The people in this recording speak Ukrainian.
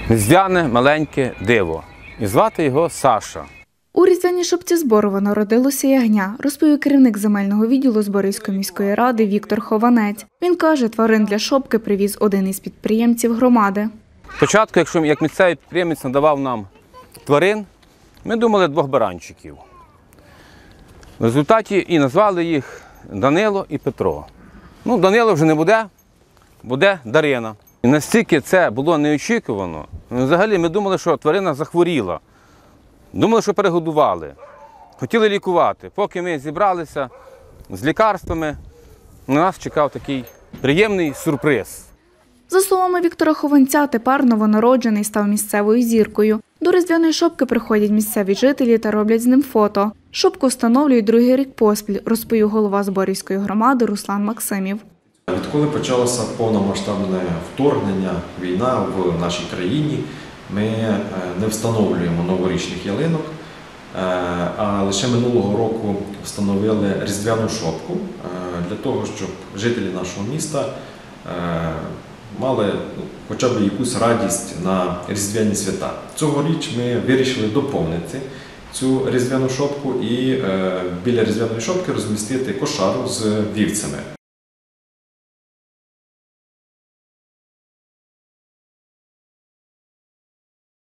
різдвяне маленьке диво. І звати його Саша. У різдвяній шопці Зборова народилося ягня, розповів керівник земельного відділу Зборівської міської ради Віктор Хованець. Він каже, тварин для шопки привіз один із підприємців громади. Спочатку, як місцевий підприємець надавав нам тварин, ми думали 2 баранчиків. В результаті і назвали їх Данило і Петро. Ну, Данило вже не буде, буде Дарина. І настільки це було неочікувано. Взагалі ми думали, що тварина захворіла. Думали, що перегодували. Хотіли лікувати. Поки ми зібралися з лікарствами, на нас чекав такий приємний сюрприз. За словами Віктора Хованця, тепер новонароджений став місцевою зіркою. До різдвяної шопки приходять місцеві жителі та роблять з ним фото. Шопку встановлюють другий рік поспіль, розповів голова Зборівської громади Руслан Максимів. Відколи почалося повномасштабне вторгнення, війна в нашій країні, ми не встановлюємо новорічних ялинок, а лише минулого року встановили різдвяну шопку для того, щоб жителі нашого міста мали хоча б якусь радість на різдвяні свята. Цьогоріч ми вирішили доповнити цю різдвяну шопку і біля різдвяної шопки розмістити кошару з вівцями.